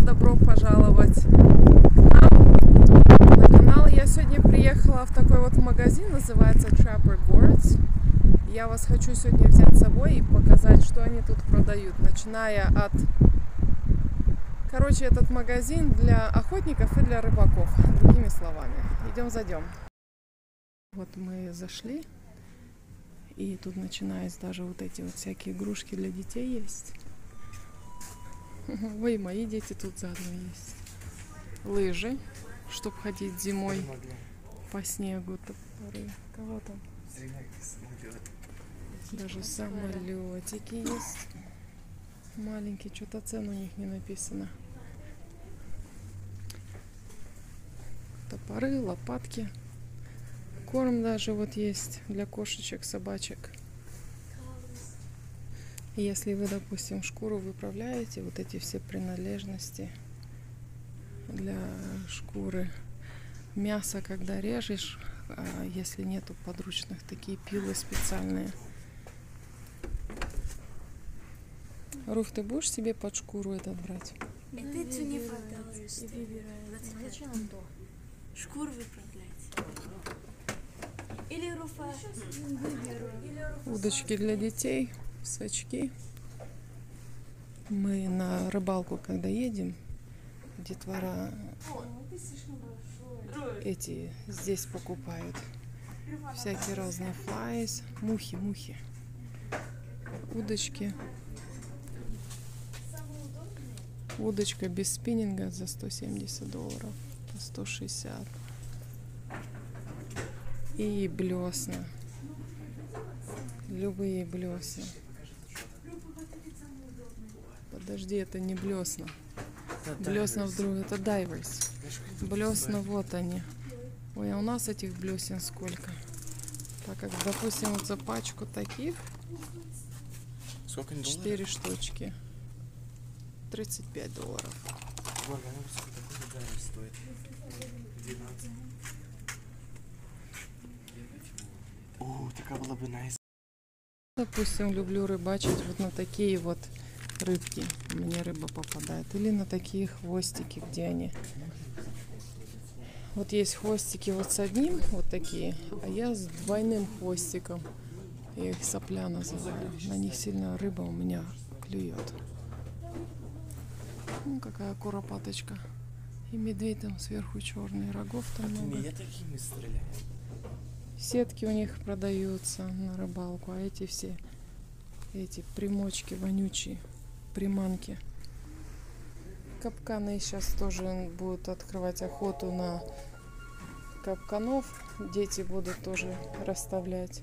всем добро пожаловать на канал. Я сегодня приехала в такой вот магазин, называется Trapper Gourds. Я вас хочу сегодня взять с собой и показать, что они тут продают, начиная от... Короче, этот магазин для охотников и для рыбаков, другими словами. Идем, зайдем. Вот мы зашли, и тут начинаются даже вот эти вот всякие игрушки для детей есть. Ой, мои дети тут заодно есть. Лыжи, чтобы ходить зимой по снегу. Топоры. Кого там? Даже самолетики есть. Маленькие, что-то цен у них не написано. Топоры, лопатки. Корм даже вот есть для кошечек, собачек. Если вы, допустим, шкуру выправляете, вот эти все принадлежности для шкуры, мясо, когда режешь, если нету подручных, такие пилы специальные. Руф, ты будешь себе под шкуру этот брать? Зачем нам то? Шкуру выправлять. Или Руфа выберу. Удочки для детей, сачки. Мы на рыбалку, когда едем, детвора эти здесь покупают. Всякие разные флайс, мухи. Удочки. Удочка без спиннинга за $170, 160. И блесна. Любые блесна. Подожди, это не блесна. Блесна вдруг, это дайверс. Блесна, вот они. Ой, а у нас этих блесен сколько? Так как, допустим, вот за пачку таких 4 штучки. $35. О, такая была бы найс. Допустим, люблю рыбачить вот на такие вот рыбки. Мне рыба попадает. Или на такие хвостики, где они. Вот есть хвостики вот с одним, вот такие, а я с двойным хвостиком. Я их сопля называю. На них сильно рыба у меня клюет. Ну, какая куропаточка. И медведь там сверху черный, рогов там много. Я такими стреляю. Сетки у них продаются на рыбалку, а эти все, эти примочки вонючие, приманки. Капканы сейчас тоже будут открывать охоту на капканов. Дети будут тоже расставлять.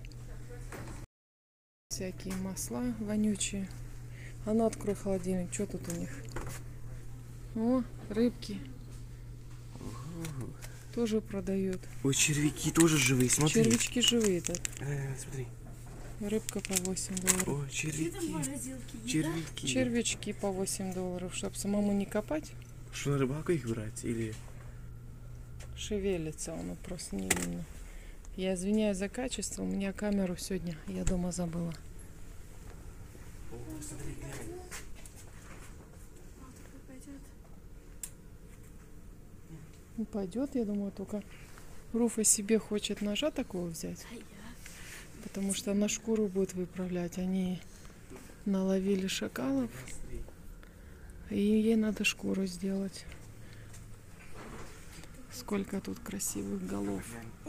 Всякие масла вонючие. А ну, открой холодильник, что тут у них? О, рыбки. Тоже продают. Ой, червяки тоже живые, смотри. Червячки живые-то. Смотри. Рыбка по $8. О, червяки. Червяки. Червячки по $8, чтобы самому не копать. Что, на рыбалку их брать или? Шевелится он, просто не видно. Я извиняюсь за качество, у меня камеру сегодня, я дома забыла. О, смотри, глянь. Не пойдет, я думаю, только Руфа себе хочет ножа такого взять. Потому что на шкуру будет выправлять. Они наловили шакалов. И ей надо шкуру сделать. Сколько тут красивых голов.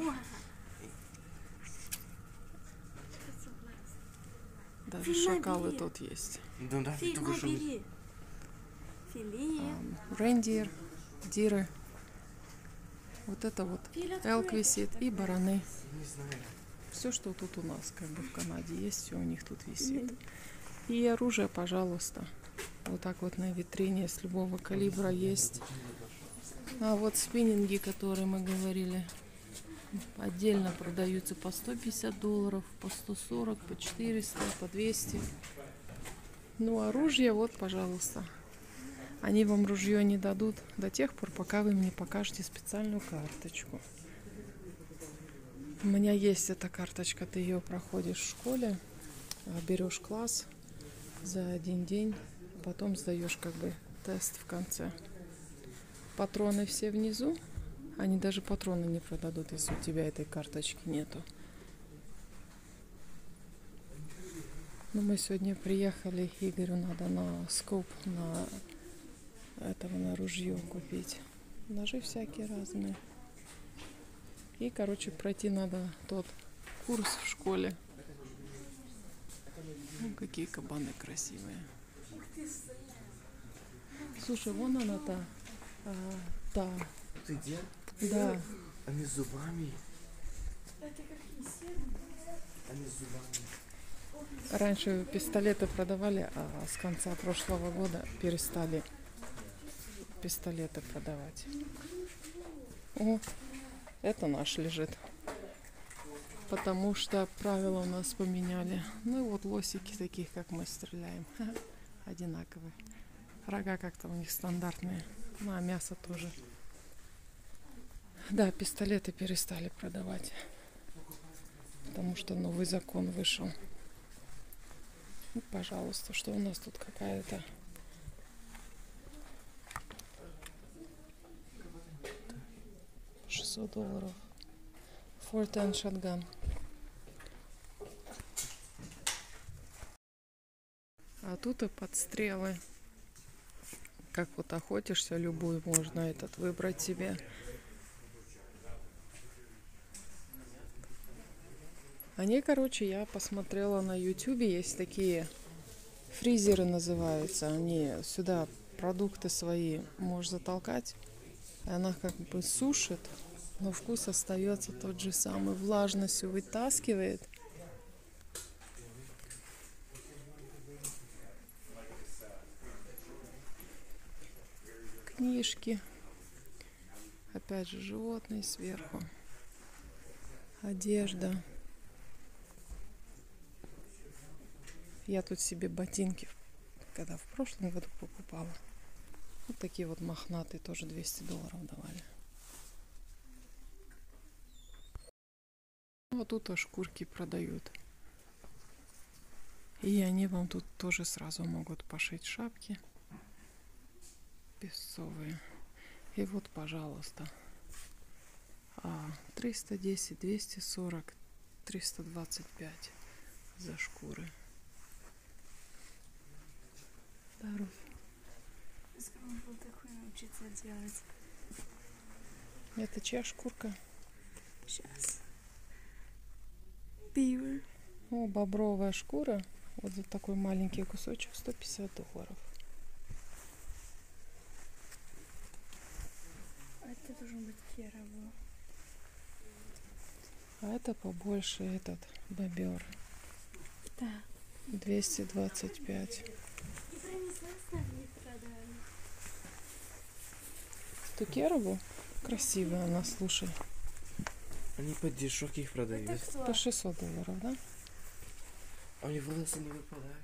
Даже шакалы тут есть. Ну да, только что. Рейндир, диры. Вот это вот элк висит и бараны. Не знаю. Все, что тут у нас, как бы в Канаде есть, все у них тут висит. И оружие, пожалуйста. Вот так вот на витрине с любого калибра есть. А вот спиннинги, которые мы говорили, отдельно продаются по $150, по 140, по 400, по 200. Ну, оружие, вот, пожалуйста. Они вам ружье не дадут до тех пор, пока вы мне покажете специальную карточку. У меня есть эта карточка, ты ее проходишь в школе, берешь класс за один день, потом сдаешь как бы тест в конце. Патроны все внизу. Они даже патроны не продадут, если у тебя этой карточки нету. Но мы сегодня приехали, Игорю надо на скоп, на ружье купить. Ножи всякие разные. И, короче, пройти надо тот курс в школе. Ну, какие кабаны красивые. Слушай, вон она та. Ты где? Да. Они с зубами. Они с зубами. Раньше пистолеты продавали, а с конца прошлого года перестали пистолеты продавать. О, это наш лежит. Потому что правила у нас поменяли. Ну и вот лосики таких, как мы стреляем. Одинаковые. Рога как-то у них стандартные. Ну, а мясо тоже. Да, пистолеты перестали продавать. Потому что новый закон вышел. Ну, пожалуйста, что у нас тут какая-то... $600. 410 shotgun. А тут и подстрелы. Как вот охотишься, любую можно этот выбрать себе. Они, короче, я посмотрела на YouTube, есть такие фризеры называются. Они сюда продукты свои можешь затолкать. И она как бы сушит, но вкус остается тот же самый. Влажность вытаскивает. Книжки. Опять же, животные сверху. Одежда. Я тут себе ботинки, когда в прошлом году покупала. Вот такие вот мохнатые, тоже $200 давали. Вот тут шкурки продают. И они вам тут тоже сразу могут пошить шапки песцовые. И вот, пожалуйста, 310, 240, 325 за шкуры. Здоров. Скоро такое научиться делать. Это чья шкурка? Сейчас. Beaver. О, бобровая шкура. Вот за такой маленький кусочек $150. Это должен быть керово. А это побольше этот бобер. Да. 225. И принесла сами продали. Тукерову? Красивая она, слушай. Они по дешевке их продают. Это кто? По $600, да? А они волосы не выпадают.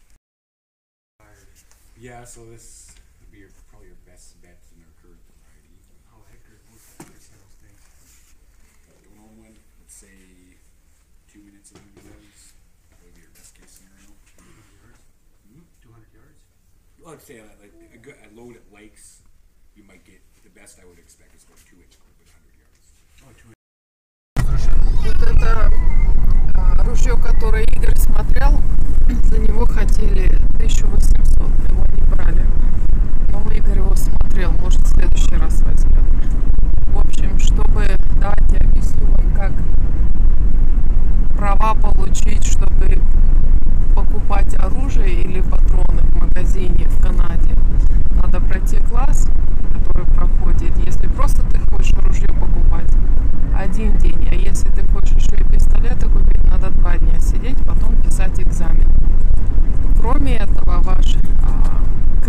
Yeah, so this would be probably your best bet in our current variety. How Hector, what's the average sales thing? Going on one, let's say 2 minutes of videos. That would be your best case scenario. 200 yards? 200 yards? Well, I'd say like a load at likes, you might get the best I would expect is about 2-inch clip at 100 yards. Oh, 2 Вот это ружье, которое Игорь смотрел, за него хотели 1800, его не брали. Но Игорь его смотрел, может в следующий раз возьмет. В общем, чтобы, давайте я объясню вам, как права получить, чтобы покупать оружие или патроны в магазине в Канаде. Надо пройти класс, который проходит. Если просто ты хочешь оружие покупать, 1 день, а если ты хочешь еще и пистолеты купить, надо 2 дня сидеть, потом писать экзамен. Кроме этого, ваш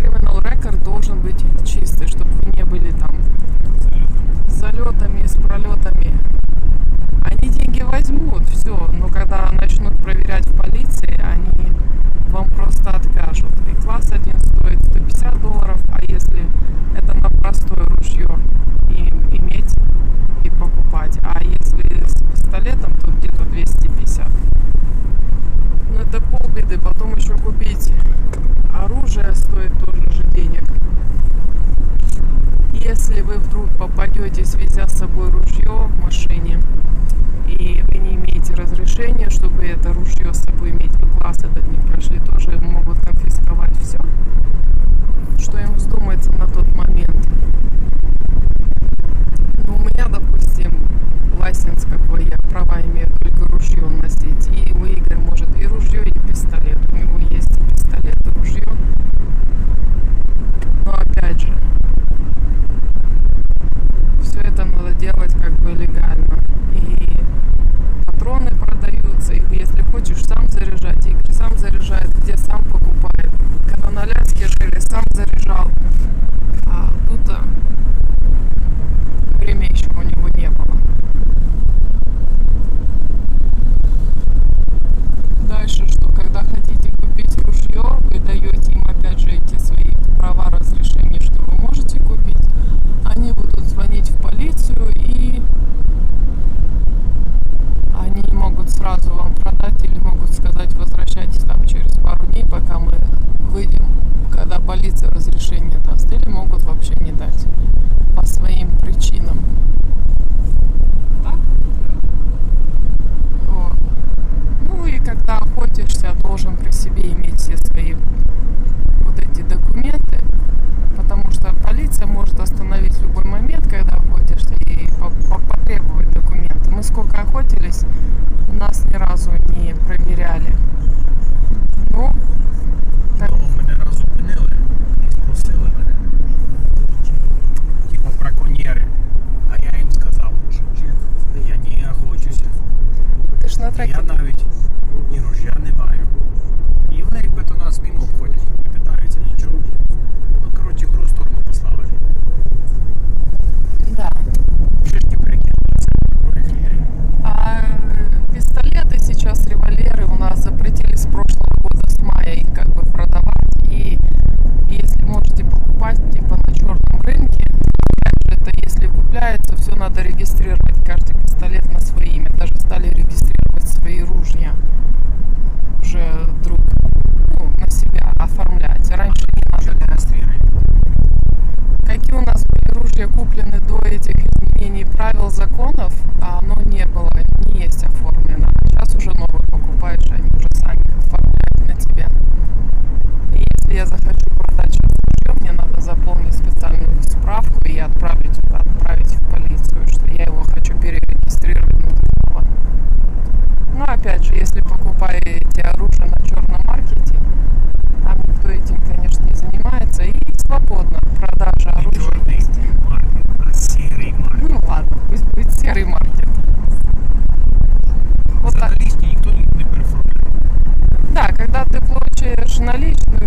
идете, везя с собой ружье в машине, и вы не имеете разрешения, чтобы это ружье с собой иметь, вы класс этот не прошли, тоже могут конфисковать все, что им вздумается на тот момент. Но у меня, допустим, лайсенс какой, я права имею только ружье носить, и у Игоря может и ружье, и пистолет, у него есть и пистолет, и ружье. Но опять же, все это надо делать как бы легально. И патроны продаются, их если хочешь сам заряжать. Игорь сам заряжает, где сам покупает. Когда на Аляске жили, сам заряжал. А тут время еще у него не было. Дальше, что когда хотите купить ружье, вы даете им опять же эти свои права, разрешения, что вы можете купить. Они будут звонить в полицию, и они могут сразу вам продать или могут сказать: возвращайтесь там через пару дней, пока мы выйдем, когда полиция разрешение даст, или могут вообще не дать по своим причинам. Так? Вот. Ну и когда охотишься, должен при себе иметь все свои вот эти документы, потому что полиция может остановить в любой момент, когда охотишься, и потребовать документы. Мы сколько охотились, нас ни разу не проверяли. Ну, Мене раз зупинили і спросили мене, типу браконьєри, а я їм сказав, що я не охочуся, ти ж на трекі. я навіть ні ружья не маю. І вони якби до нас мимо обходять, не питаються нічого. Ну, коротше, в другу сторону послали. Да. Шишки перекинулися. А пистолеты сейчас, револьверы у нас запретили с прошлого года, с мая, их как бы продавать. И если можете покупать типа на черном рынке, опять же, это если купляется, все надо регистрировать, каждый пистолет на свое имя. Даже стали регистрировать свои ружья уже вдруг, ну, на себя оформлять. Раньше не надо было. Какие у нас были ружья куплены до этих изменений правил, законов, а оно не было, не есть оформлено. А сейчас уже новые покупаешь, они уже сами оформляют на тебя. И если я захочу продать сейчас ружье, мне надо заполнить специальную справку и отправить в полицию, что я его хочу перерегистрировать на другого. Но опять же, если покупаете оружие на черном маркете, там никто этим, конечно, не занимается, и свободно продажа оружия Чорний есть. маркет, а сірий маркет. Ну ладно, пусть будет серый маркет. Вот За так. наличні ніхто не переформляє. Да, когда ты получаешь наличную,